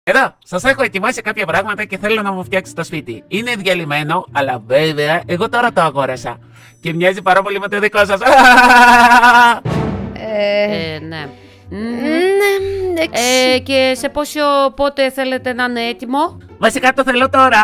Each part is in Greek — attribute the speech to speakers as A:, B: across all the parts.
A: Εδώ, σας έχω ετοιμάσει κάποια πράγματα και θέλω να μου φτιάξετε το σπίτι. Είναι διαλυμένο, αλλά βέβαια εγώ τώρα το αγόρασα. Και μοιάζει πάρα πολύ με το δικό σας.
B: Ναι.
C: Ναι, εντάξει.
B: Και σε πόσο πότε θέλετε να είναι έτοιμο?
A: Βασικά το θέλω τώρα.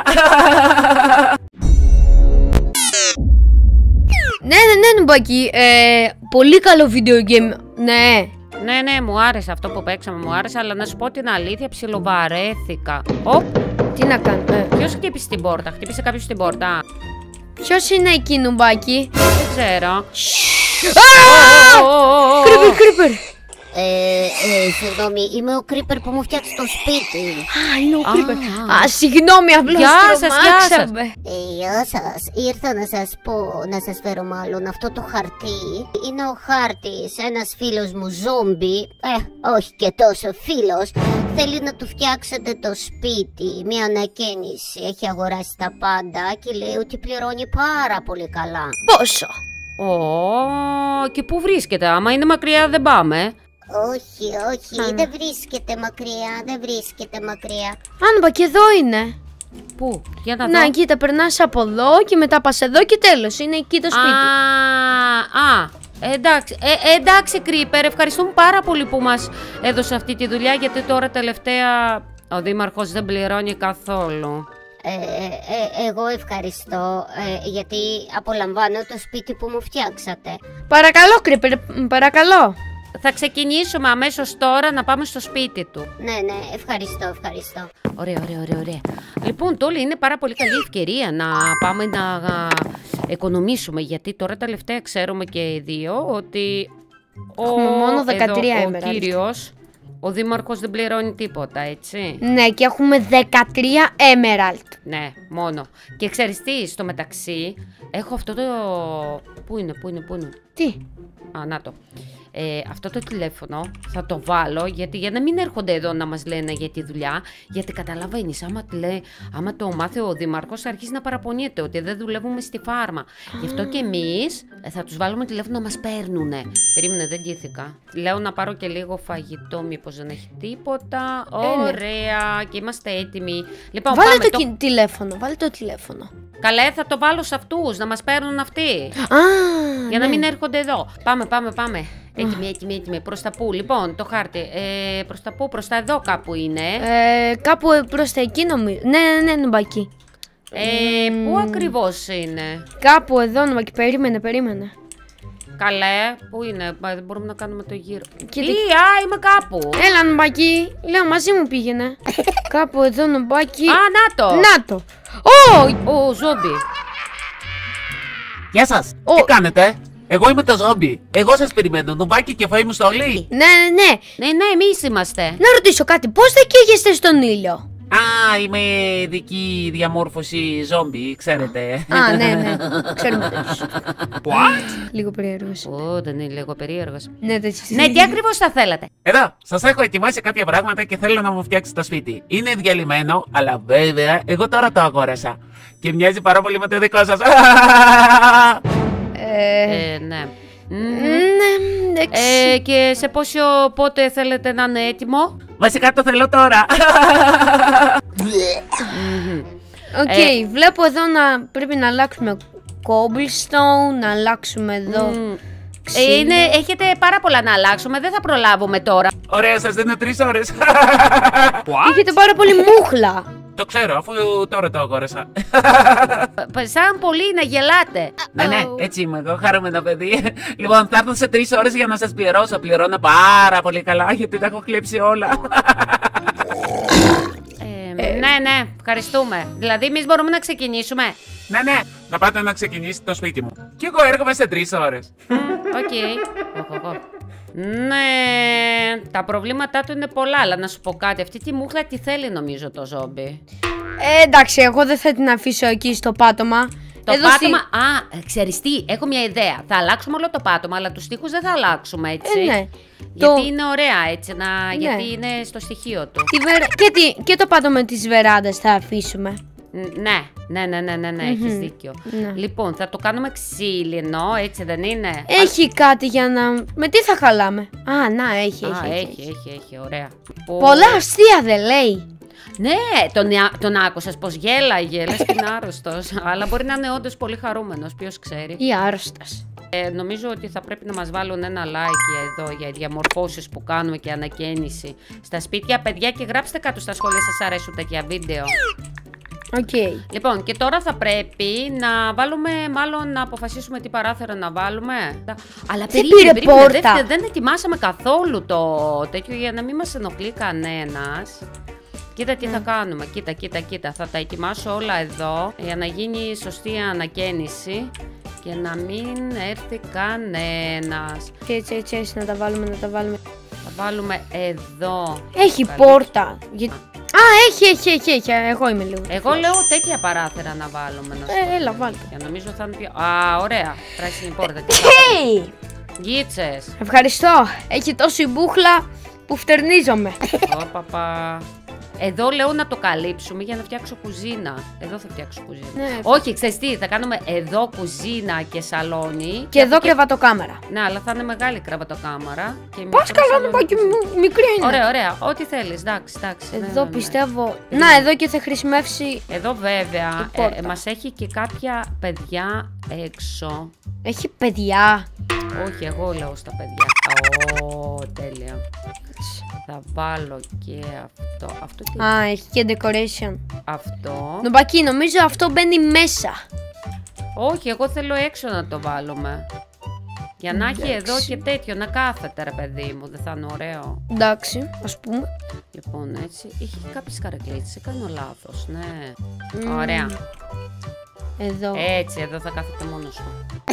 C: Ναι, Νουμπάκι. Πολύ καλό video game. Ναι.
B: Ναι, μου άρεσε αυτό που παίξαμε, μου άρεσε, αλλά να σου πω την αλήθεια, ψιλοβαρέθηκα. Οπ,
C: Τι να κάνουμε.
B: ποιος χτύπησε την πόρτα? Χτύπησε κάποιος την πόρτα?
C: Ποιος είναι εκεί, Νουμπάκι?
B: Δεν ξέρω.
C: Creeper.
D: Συγγνώμη, είμαι ο Creeper που μου φτιάξει το σπίτι.
C: Α, είναι ο Creeper. Α, συγγνώμη, απλώς
B: Γεια σας,
C: τρομάξαμε.
D: Γεια σας, ήρθα να σας πω, να σας φέρω μάλλον αυτό το χαρτί. Είναι ο χάρτης, ένας φίλος μου ζόμπι, όχι και τόσο φίλος, θέλει να του φτιάξετε το σπίτι, μια ανακαίνιση. Έχει αγοράσει τα πάντα και λέει ότι πληρώνει πάρα πολύ καλά.
C: Πόσο?
B: Και πού βρίσκεται? Άμα είναι μακριά δεν πάμε.
D: Όχι, δεν βρίσκεται μακριά.
C: Α, Νουμπάκι, εδώ είναι.
B: Πού? Για να δω.
C: Να, κοίτα, περνάς από εδώ και μετά πας εδώ και τέλος. Είναι εκεί το σπίτι.
B: Εντάξει, Creeper, ευχαριστούμε πάρα πολύ που μας έδωσε αυτή τη δουλειά, γιατί τώρα τελευταία ο Δήμαρχος δεν πληρώνει καθόλου.
D: Εγώ ευχαριστώ, γιατί απολαμβάνω το σπίτι που μου φτιάξατε.
C: Παρακαλώ, Creeper, παρακαλώ.
B: Θα ξεκινήσουμε αμέσως τώρα να πάμε στο σπίτι του.
D: Ναι, ευχαριστώ.
B: Ωραία. Λοιπόν, τώρα είναι πάρα πολύ καλή ευκαιρία να πάμε να οικονομήσουμε, γιατί τώρα τελευταία ξέρουμε και οι δύο ότι
C: Έχουμε μόνο 13
B: ο κύριος, ο Δήμαρχος δεν πληρώνει τίποτα, έτσι.
C: Ναι, και έχουμε 13 Emerald.
B: Ναι, μόνο. Και ξέρεις τι, στο μεταξύ έχω αυτό το... Πού είναι?
C: Τι?
B: Να το. Αυτό το τηλέφωνο θα το βάλω, γιατί για να μην έρχονται εδώ να μας λένε για τη δουλειά, γιατί καταλαβαίνεις, άμα το μάθει ο Δήμαρχος θα αρχίσει να παραπονιέται ότι δεν δουλεύουμε στη φάρμα. Γι' αυτό και εμείς θα τους βάλουμε τηλέφωνο να μας παίρνουνε. Περίμενε, δεν ντύθηκα. Λέω να πάρω και λίγο φαγητό, μήπως δεν έχει τίποτα. Ωραία, και είμαστε έτοιμοι. Λοιπόν,
C: Βάλε
B: πάμε,
C: το τηλέφωνο.
B: Καλέ, θα το βάλω σε αυτούς, να μας παίρνουν αυτοί. Για να μην έρχονται εδώ. Πάμε. Έτοιμοι. Προς τα πού? Λοιπόν, το χάρτη. Προς τα πού? Προς τα εδώ κάπου είναι.
C: Κάπου προς τα εκεί νομίζω. Ναι, Νουμπάκι.
B: Πού ακριβώς είναι?
C: Κάπου εδώ, Νουμπάκι. Περίμενε.
B: Καλέ, πού είναι? Δεν μπορούμε να κάνουμε το γύρο.
C: Κοίτα.
B: Είμαι κάπου.
C: Έλα, Νουμπάκι. Λέω, μαζί μου πήγαινε. Κάπου εδώ, Νουμπάκι. Να το.
B: Ο ζόμπι.
A: Γεια σας, τι κάνετε? Εγώ είμαι το ζόμπι. Εγώ σας περιμένω, Νουμπάκι και φαΐ μου στολή.
C: Ναι.
B: Ναι, εμείς είμαστε.
C: Να ρωτήσω κάτι, πώς δεν καίγεστε στον ήλιο?
A: Είμαι δική διαμόρφωση ζόμπι, ξέρετε.
C: Ναι. Ξέρουμε τέτοιος. Λίγο περίεργος.
B: Δεν είναι λίγο περίεργος.
C: Ναι, τέτοιος.
B: Ναι, τι ακριβώς θα θέλατε?
A: Εδώ, σας έχω ετοιμάσει κάποια πράγματα και θέλω να μου φτιάξετε το σπίτι. Είναι διαλυμένο, αλλά βέβαια εγώ τώρα το αγόρασα. Και μοιάζει πάρα πολύ με το δικό σας.
B: Ναι.
C: Ναι, εντάξει.
B: Και σε πόσο πότε θέλετε να είναι έτοιμο?
A: Βασικά το θέλω τώρα.
C: Οκ, βλέπω εδώ να πρέπει να αλλάξουμε cobblestone, να αλλάξουμε εδώ ξύλο.
B: Έχετε πάρα πολλά να αλλάξουμε, δεν θα προλάβουμε τώρα.
A: Ωραία, σας δίνω 3 ώρες.
C: Έχετε πάρα πολύ μούχλα.
A: Το ξέρω, αφού τώρα το αγόρασα.
B: Σαν πολύ να γελάτε.
A: Ναι, έτσι είμαι εγώ, χαρούμενο παιδί. Λοιπόν, θα έρθω σε 3 ώρες για να σας πληρώσω. Πληρώνω πάρα πολύ καλά, γιατί τα έχω κλέψει όλα.
B: Ναι, ευχαριστούμε. Δηλαδή, εμείς μπορούμε να ξεκινήσουμε.
A: Ναι, να πάτε να ξεκινήσετε το σπίτι μου. Και εγώ έρχομαι σε 3 ώρες.
B: Οκ. Ναι, τα προβλήματά του είναι πολλά, αλλά να σου πω κάτι. Αυτή τη μούχλα τι θέλει, νομίζω, το ζόμπι.
C: Εντάξει, εγώ δεν θα την αφήσω εκεί στο πάτωμα.
B: Το πάτωμα. Ξέρεις τι, έχω μια ιδέα. Θα αλλάξουμε όλο το πάτωμα, αλλά τους τοίχους δεν θα αλλάξουμε, έτσι.
C: Ναι.
B: Γιατί είναι ωραία, έτσι. Γιατί είναι στο στοιχείο του.
C: Και το πάτωμα της βεράντας θα αφήσουμε.
B: Ναι, έχεις δίκιο.
C: Ναι.
B: Λοιπόν, θα το κάνουμε ξύλινο, έτσι δεν είναι?
C: Έχει κάτι για να... Με τι θα χαλάμε? Έχει,
B: έχει, ωραία.
C: Πολλά αστεία δεν λέει.
B: Ναι, τον άκουσες πως γέλαγε, λες και είναι άρρωστος. Αλλά μπορεί να είναι όντως πολύ χαρούμενος, ποιος ξέρει.
C: Ή άρρωστος.
B: Νομίζω ότι θα πρέπει να μας βάλουν ένα like εδώ για διαμορφώσεις που κάνουμε και ανακαίνιση στα σπίτια. Παιδιά, και γράψτε κάτω στα σχόλια σας αρέσουν τέτοια βίντεο.
C: Okay.
B: Λοιπόν, και τώρα θα πρέπει να βάλουμε, μάλλον να αποφασίσουμε τι παράθυρο να βάλουμε. Αλλά περίμενε, δεν ετοιμάσαμε καθόλου το τέτοιο για να μην μας ενοχλεί κανένας. Κοίτα τι θα κάνουμε, κοίτα, θα τα ετοιμάσω όλα εδώ για να γίνει σωστή ανακαίνιση και να μην έρθει κανένας.
C: Έτσι, να τα βάλουμε.
B: Θα βάλουμε εδώ.
C: Έχει πόρτα. Α, έχει. Εγώ είμαι λίγο.
B: Εγώ λέω τέτοια παράθυρα να βάλουμε.
C: Έλα, βάλτε.
B: Για νομίζω θα είναι πιο... Α, ωραία. Πράσινη πόρτα.
C: Hey!
B: Γίτσες.
C: Ευχαριστώ. Έχει τόση μπούχλα που φτερνίζομαι.
B: Παπα. Εδώ λέω να το καλύψουμε για να φτιάξω κουζίνα. Εδώ θα φτιάξω κουζίνα.
C: Ναι,
B: όχι, ξέρεις τι, θα κάνουμε εδώ κουζίνα και σαλόνι.
C: Και εδώ κρεβατοκάμαρα.
B: Ναι, αλλά θα είναι μεγάλη κρεβατοκάμαρα.
C: Πας καλά, το πάκι μικρή είναι.
B: Ωραία. Ό,τι θέλεις, εντάξει.
C: Εδώ πιστεύω. Να, εδώ και θα χρησιμεύσει.
B: Εδώ βέβαια μας έχει και κάποια παιδιά έξω.
C: Έχει παιδιά.
B: Όχι, εγώ λέω στα παιδιά. Τέλεια. Θα βάλω και αυτό τι...
C: Α, έχει και decoration.
B: Αυτό.
C: Νομπακί, νομίζω αυτό μπαίνει μέσα.
B: Όχι, εγώ θέλω έξω να το βάλουμε. Για να έχει εδώ και τέτοιο, να κάθεται ρε παιδί μου, δεν θα είναι ωραίο.
C: Εντάξει, ας πούμε.
B: Λοιπόν, έτσι, είχε κάποιες καρεκλίτσες, κάνω λάθος, ναι. Ωραία.
C: Εδώ.
B: Έτσι, εδώ θα κάθεται μόνος σου.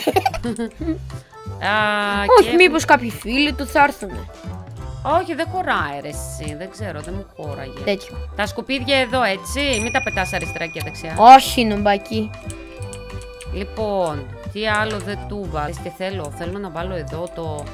C: Όχι, μήπως κάποιοι φίλοι του θα έρθουνε.
B: Όχι, δεν χωράει ρε εσύ, δεν ξέρω, δεν μου χώραγε.
C: Τέτοιο.
B: Τα σκουπίδια εδώ, έτσι, μην τα πετάς αριστερά και δεξιά.
C: Όχι, νομπακί.
B: Λοιπόν, τι άλλο δεν του βάλεις, τι θέλω να βάλω εδώ το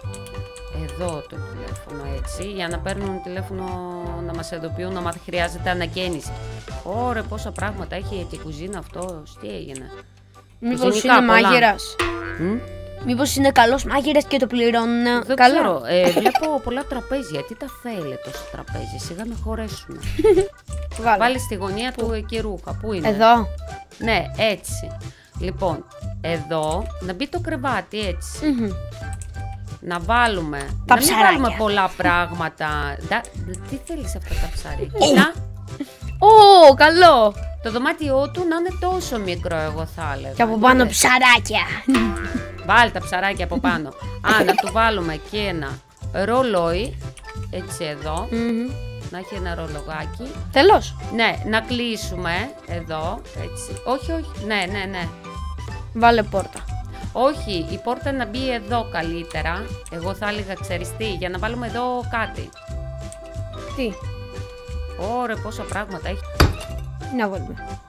B: τηλέφωνο, έτσι, για να παίρνουν τηλέφωνο να μας ειδοποιούν, άμα χρειάζεται ανακαίνιση. Ωραία, πόσα πράγματα έχει και κουζίνα αυτός, τι έγινε.
C: Μήπως είναι μάγειρας. Μήπως είναι καλός μάγειρας και το πληρώνουν
B: δεν
C: καλά.
B: Ξέρω, βλέπω πολλά τραπέζια. Τι τα θέλει τόσο τραπέζι, σιγά με χωρέσουν. Βάλει στη γωνία του εκεί ρούχα. Πού είναι?
C: Εδώ.
B: Ναι, έτσι. Λοιπόν, εδώ να μπει το κρεβάτι έτσι. Να βάλουμε.
C: Τα
B: να μην βάλουμε πολλά πράγματα. Τι θέλεις αυτά τα ψάρια?
C: Ω, καλό.
B: Το δωμάτιό του να είναι τόσο μικρό, εγώ θα έλεγα.
C: Και από πάνω ψαράκια.
B: Βάλει τα ψαράκια από πάνω. Να του βάλουμε και ένα ρολόι. Έτσι εδώ. Να έχει ένα ρολογάκι.
C: Τέλος.
B: Ναι, να κλείσουμε εδώ. Έτσι. Όχι. Ναι.
C: Βάλε πόρτα.
B: Όχι, η πόρτα να μπει εδώ καλύτερα. Εγώ θα έλεγα, ξέρεις τι, για να βάλουμε εδώ κάτι.
C: Τι?
B: Ωραία, πόσα πράγματα έχει.
C: Να βάλουμε.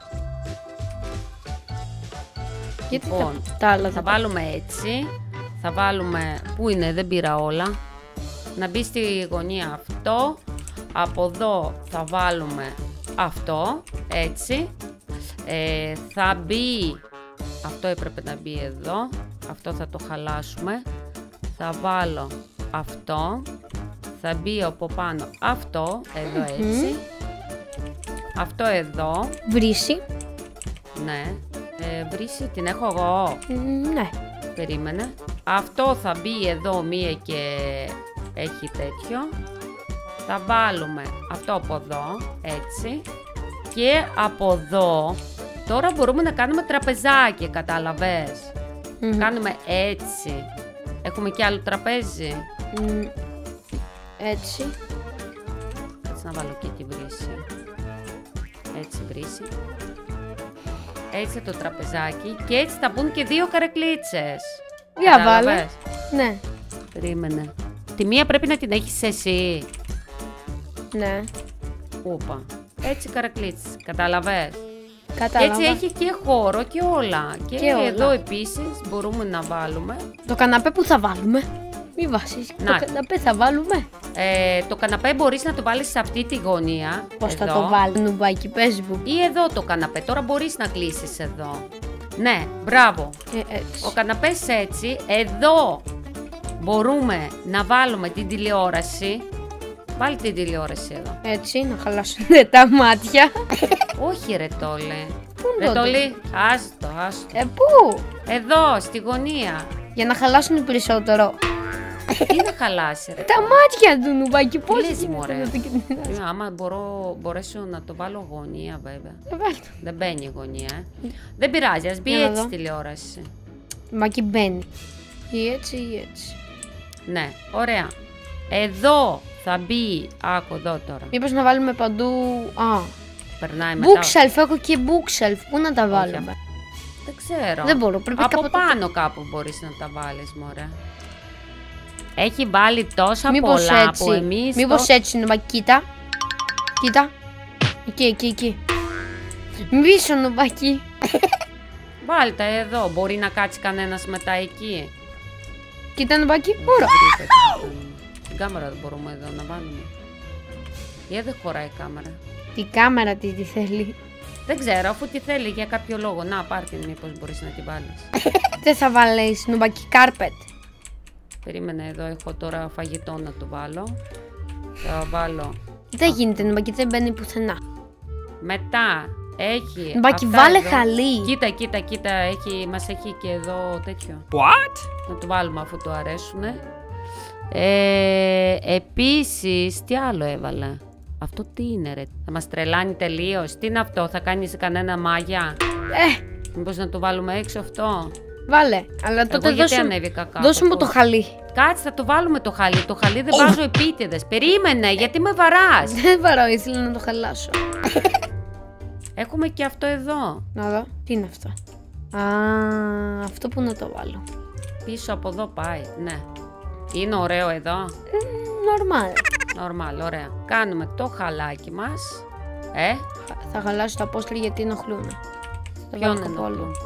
B: Λοιπόν,
C: τα άλλα
B: θα βάλουμε έτσι. Θα βάλουμε, πού είναι, δεν πήρα όλα. Να μπει στη γωνία αυτό. Από εδώ θα βάλουμε αυτό, έτσι. Θα μπει, αυτό έπρεπε να μπει εδώ. Αυτό θα το χαλάσουμε. Θα βάλω αυτό. Θα μπει από πάνω αυτό, εδώ έτσι. Αυτό εδώ.
C: Βρύση.
B: Ναι. Βρύση την έχω εγώ.
C: Ναι.
B: Περίμενε. Αυτό θα μπει εδώ μία και έχει τέτοιο. Θα βάλουμε αυτό από εδώ, έτσι. Και από εδώ, τώρα μπορούμε να κάνουμε τραπεζάκι, κατάλαβες. Κάνουμε έτσι. Έχουμε και άλλο τραπέζι.
C: Έτσι.
B: Έτσι να βάλω και τη βρύση. Έτσι βρύση. Έτσι το τραπεζάκι. Και έτσι θα μπουν και δύο καρεκλίτσες.
C: Για βάλε. Ναι.
B: Περίμενε. Τη μία πρέπει να την έχεις εσύ.
C: Ναι.
B: Ούπα. Έτσι καρακλίτσες. Κατάλαβες.
C: Κατάλαβα.
B: Έτσι έχει και χώρο και όλα. Και εδώ
C: όλα.
B: επίσης μπορούμε να βάλουμε.
C: Το καναπέ που θα βάλουμε. Μη βάσεις. Το καναπέ θα βάλουμε.
B: Το καναπέ μπορείς να το βάλεις σε αυτή τη γωνία.
C: Πώς
B: εδώ.
C: θα το βάλει, νουμπάκι, πες μου.
B: Ή εδώ το καναπέ. Τώρα μπορείς να κλείσεις εδώ. Ναι, μπράβο.
C: Έτσι.
B: Ο καναπές έτσι. Εδώ μπορούμε να βάλουμε την τηλεόραση. Βάλει την τηλεόραση εδώ.
C: Έτσι, να χαλάσουν τα μάτια.
B: Όχι ρε Τόλε.
C: Πού
B: Ρε
C: είναι το
B: Τόλε, άστο, άστο.
C: Πού?
B: Εδώ, στη γωνία.
C: Για να χαλάσουν περισσότερο.
B: Τι να χαλάσει ρε.
C: Τα μάτια του Νουμπάκι, πώς
B: λες,
C: γίνεται
B: μωρέ.
C: να το κοιτάς.
B: Άμα μπορέσω να το βάλω γωνία βέβαια.
C: Βάλτε.
B: Δεν μπαίνει η γωνία, Δεν πειράζει, ας μπει
C: Για να
B: έτσι
C: δω.
B: τηλεόραση.
C: Νουμπάκι μπαίνει. Ή έτσι ή έτσι.
B: Ναι, ωραία. Εδώ θα μπει. Άκου εδώ τώρα.
C: Μήπως να βάλουμε παντού. Α,
B: Περνάει μετά.
C: bookshelf, έχω και bookshelf. Πού να τα βάλουμε?
B: Δεν ξέρω.
C: Δεν μπορώ, πρέπει
B: Από
C: κάπου.
B: πάνω κάπου μπορείς να τα βάλεις, μωρέ. Έχει βάλει τόσα
C: Μήπως
B: πολλά
C: έτσι.
B: που εμείς.
C: Μήπως έτσι, Νουμπάκι, κοίτα. Κοίτα. Εκεί. Μίσο, Νουμπάκι.
B: Βάλτε εδώ. Μπορεί να κάτσει κανένας μετά εκεί.
C: Κοίτα, Νουμπάκι, μπορώ.
B: Την κάμερα δεν μπορούμε εδώ να βάλουμε. Γιατί δεν χωράει η κάμερα.
C: Τη κάμερα τι θέλει.
B: Δεν ξέρω, αφού τη θέλει για κάποιο λόγο. Να, πάρ' την, μήπως μπορείς να την βάλεις.
C: Δεν θα βάλεις, Νουμπάκι, κάρπετ.
B: Περίμενε, εδώ έχω τώρα φαγητό να το βάλω. Θα βάλω.
C: Δεν γίνεται, Νουμπάκι, δεν μπαίνει πουθενά.
B: Μετά έχει.
C: Νουμπάκι,
B: αυτά
C: βάλε
B: εδώ.
C: χαλί.
B: Κοίτα, μας έχει και εδώ τέτοιο.
A: What?
B: Να το βάλουμε αφού του αρέσουνε. Επίσης, τι άλλο έβαλα. Αυτό τι είναι ρε, θα μας τρελάνει τελείως. Τι είναι αυτό, θα κάνεις κανένα μάγια. Μήπως να το βάλουμε έξω αυτό.
C: Βάλε, αλλά τότε
B: γιατί ανέβηκα κάτω,
C: δώσου μου το
B: πώς?
C: χαλί.
B: Κάτσε, θα το βάλουμε το χαλί. Το χαλί δεν βάζω επίτηδες. Περίμενε, γιατί με βαράς.
C: Δεν βαράω, ήθελα να το χαλάσω.
B: Έχουμε και αυτό εδώ.
C: Να δω, τι είναι αυτό. Α, αυτό που να το βάλω.
B: Πίσω από εδώ πάει, ναι. Είναι ωραίο εδώ.
C: Νορμάλ.
B: Νορμάλ, ωραία. Κάνουμε το χαλάκι μας.
C: Θα χαλάσω τα πόστρια γιατί ενοχλούν. Θα
B: Ποιον
C: βάλω κάπου αλλού.
B: εννοώ.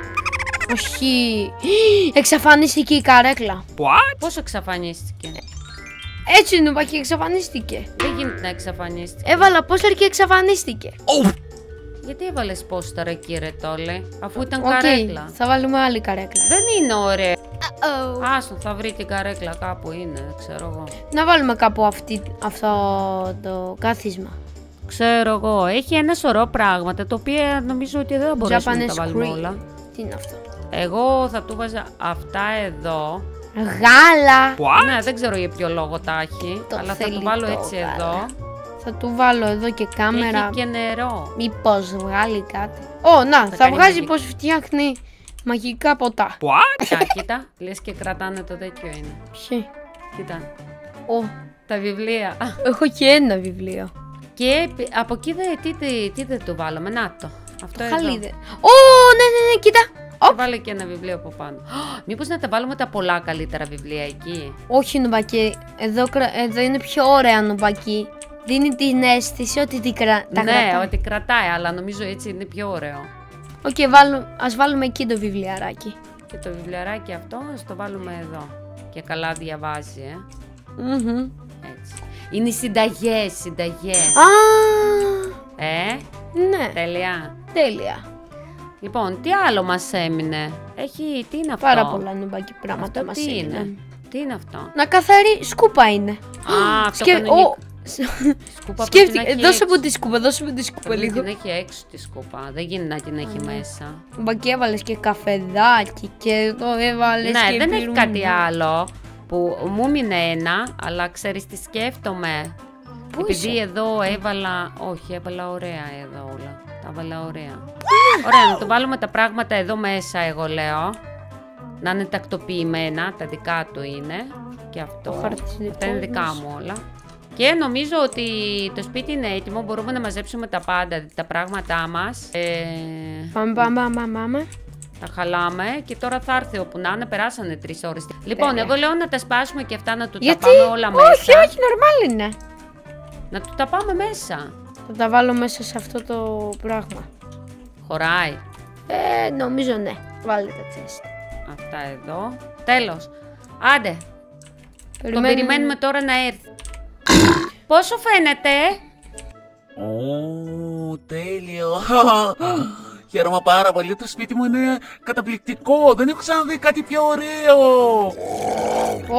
C: Όχι. Εξαφανίστηκε η καρέκλα.
A: What?
B: Πώς εξαφανίστηκε.
C: Έτσι, Νουμπάκι, εξαφανίστηκε.
B: Δεν γίνεται να εξαφανίστηκε.
C: Έβαλα πόστρια και εξαφανίστηκε.
B: Γιατί έβαλες πόστερα εκεί ρε Τόλε, αφού ήταν
C: Οκ,
B: καρέκλα.
C: θα βάλουμε άλλη καρέκλα.
B: Δεν είναι ωραία. Άστο, θα βρει την καρέκλα κάπου είναι, δεν ξέρω εγώ.
C: Να βάλουμε κάπου αυτό το κάθισμα.
B: Ξέρω εγώ, έχει ένα σωρό πράγματα, τα οποία νομίζω ότι δεν θα μπορέσουμε να τα
C: Japanese
B: βάλουμε
C: cream.
B: όλα.
C: Τι είναι αυτό?
B: Εγώ θα του βάζα αυτά εδώ.
C: Γάλα.
B: Ναι, δεν ξέρω για ποιο λόγο τα έχει,
C: Το
B: αλλά θα
C: θέλει
B: το βάλω
C: το
B: έτσι
C: γάλα.
B: εδώ.
C: Θα του βάλω εδώ και κάμερα.
B: Έχει και νερό.
C: Μήπως βγάλει κάτι. Ω, θα
B: κάνει
C: βγάζει
B: μαγικά.
C: πως φτιάχνει μαγικά ποτά.
A: What?
B: Κοίτα, λες και κρατάνε το τέτοιο είναι.
C: Ποιοι?
B: Κοίτα,
C: Ω,
B: τα βιβλία.
C: έχω και ένα βιβλίο.
B: Και από εκεί τι δεν το βάλαμε, να το. Αυτό εδώ.
C: Χαλίδε. Ω, ναι, κοίτα.
B: Και βάλε και ένα βιβλίο από πάνω. Μήπως να τα βάλουμε τα πολλά καλύτερα βιβλία εκεί.
C: Όχι, Νουμπακί. Εδώ είναι πιο ωραία, Νουμπακί. Δίνει την αίσθηση ότι τα
B: Ναι,
C: κρατάει.
B: ότι κρατάει, αλλά νομίζω έτσι είναι πιο ωραίο.
C: Οκ, ας βάλουμε εκεί το βιβλιαράκι.
B: Και το βιβλιαράκι αυτό ας το βάλουμε εδώ. Και καλά διαβάζει, Έτσι. Είναι οι συνταγές.
C: Α, ναι,
B: Τέλεια.
C: τέλεια.
B: Λοιπόν, τι άλλο μας έμεινε. Τι είναι αυτό.
C: Πάρα πολλά, Νουμπακί, πράγματα
B: Αυτό
C: μας
B: τι είναι.
C: έμειναν.
B: Τι είναι αυτό.
C: Να καθαρί σκούπα είναι.
B: Α, αυτό
C: Σκε-
B: κανονικό. Σκούπα που την
C: Σκέφτηκε,
B: έχει
C: δώσε
B: έξω.
C: μου τη σκούπα, δώσε μου τη σκούπα
B: Πρέπει να
C: λίγο.
B: την έχει έξω τη σκούπα. Δεν γίνεται να την έχει μέσα.
C: Νουμπακί, έβαλες και καφεδάκι και εδώ έβαλες
B: Ναι,
C: και
B: δεν έχει
C: πυρούνι.
B: κάτι άλλο που μου μείνε ένα, αλλά ξέρεις τι σκέφτομαι.
C: Πού
B: Επειδή
C: είσαι?
B: εδώ έβαλα. Όχι, έβαλα ωραία εδώ όλα. Τα έβαλα ωραία. Ωραία, να το βάλουμε τα πράγματα εδώ μέσα, εγώ λέω. Να είναι τακτοποιημένα, τα δικά του είναι. Και αυτό.
C: Το χαρτί
B: Αυτά είναι
C: δικό
B: δικά
C: μας.
B: μου όλα. Και νομίζω ότι το σπίτι είναι έτοιμο. Μπορούμε να μαζέψουμε τα πάντα, τα πράγματά μας.
C: Πάμε.
B: Τα χαλάμε και τώρα θα έρθει όπου να είναι. Περάσανε 3 ώρες. Λοιπόν,
C: Τέλεια.
B: εγώ λέω να τα σπάσουμε και αυτά να του
C: Γιατί?
B: τα πάμε όλα μέσα.
C: Όχι, νορμάλ είναι.
B: Να του τα πάμε μέσα.
C: Θα τα βάλω μέσα σε αυτό το πράγμα.
B: Χωράει.
C: Νομίζω ναι. Βάλτε τα τσέστα.
B: Αυτά εδώ. Τέλος. Άντε. Τον περιμένουμε τώρα να έρθει. Πόσο φαίνεται?
A: Ω, τέλειο. Χαίρομαι πάρα πολύ. Το σπίτι μου είναι καταπληκτικό. Δεν έχω ξαναδεί κάτι πιο ωραίο.
C: Ω,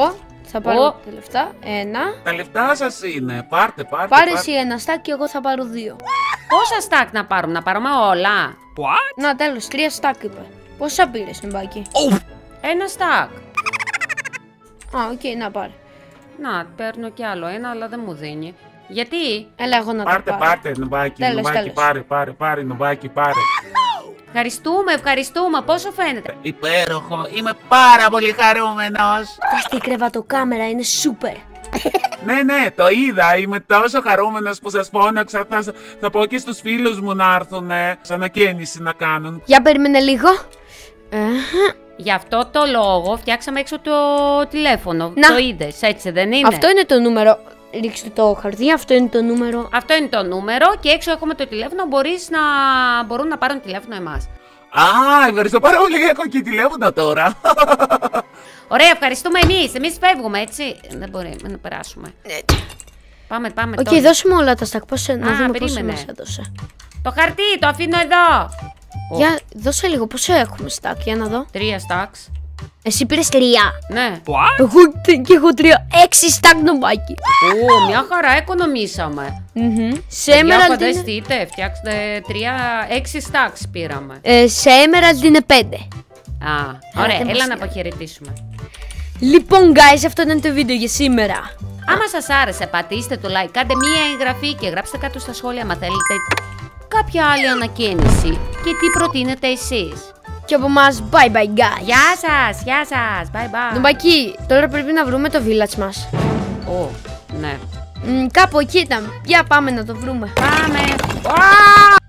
C: Θα πάρω τα λεφτά. 1.
A: Τα λεφτά σας είναι. Πάρτε.
C: Πάρε εσύ 1 στάκ και εγώ θα πάρω 2.
B: Πόσα στάκ να πάρουμε, να πάρουμε όλα?
C: Να, τέλος, 3 στάκ είπε. Πόσα πήρες, Νουμπάκι?
B: 1 στάκ.
C: Α, οκ, να πάρε.
B: Να, παίρνω κι άλλο ένα, αλλά δεν μου δίνει. Γιατί?
C: Έλα, εγώ να το πάρω.
A: Πάρτε, Νουμπάκι.
C: Τέλος.
A: Πάρε, Νουμπάκι, πάρε.
B: Ευχαριστούμε. Πόσο φαίνεται?
A: Υπέροχο. Είμαι πάρα πολύ χαρούμενος.
C: Αυτή η κρεβατοκάμερα είναι σούπερ.
A: Ναι, το είδα. Είμαι τόσο χαρούμενος που σας φώναξα. Θα πω και στους φίλους μου να έρθουν σαν ανακαίνιση να κάνουν.
C: Για περίμενε λίγο.
B: Γι' αυτό το λόγο φτιάξαμε έξω το τηλέφωνο.
C: Να.
B: Το είδες, έτσι δεν είναι?
C: Αυτό είναι το νούμερο. Ρίξτε το χαρτί, αυτό είναι το νούμερο.
B: Αυτό είναι το νούμερο και έξω έχουμε το τηλέφωνο. Μπορούν να πάρουν τηλέφωνο εμάς.
A: Α, ευχαριστώ πάρα πολύ. Έχω και τηλέφωνο τώρα.
B: Ωραία, ευχαριστούμε εμείς. Εμείς φεύγουμε, έτσι. Δεν μπορεί να περάσουμε. Πάμε.
C: Οκ,
B: τώρα.
C: δώσε μου όλα τα στάκ. Να δούμε πόσο
B: περίμενε.
C: μας έδωσε.
B: Το χαρτί, το αφήνω εδώ.
C: Για δώσε λίγο, πόσο έχουμε στάκ, για να δω.
B: 3 στάκς.
C: Εσύ πήρες 3.
B: Ναι.
C: Εγώ και έχω 3. 6 στάκ, Νουμπάκι.
B: Μια χαρά οικονομήσαμε.
C: Σε
B: Παιδιά,
C: Emerald είναι...
B: φανταστείτε, φτιάξτε 6 στάκς πήραμε.
C: Σε Emerald είναι 5.
B: Ωραία,
C: δεν μας
B: έλα να
C: λέει.
B: αποχαιρετήσουμε.
C: Λοιπόν, guys, αυτό ήταν το βίντεο για σήμερα.
B: Άμα σας άρεσε, πατήστε το like, κάντε μία εγγραφή και γράψτε κάτω στα σχόλια αν θέλετε κάποια άλλη ανακαίνιση και τι προτείνετε εσείς.
C: Και από εμάς, bye bye, guys.
B: Γεια σας, bye bye.
C: Νουμπάκι, τώρα πρέπει να βρούμε το village μας.
B: Ναι.
C: Κάπου εκεί ήταν. Για πάμε να το βρούμε.
B: Πάμε.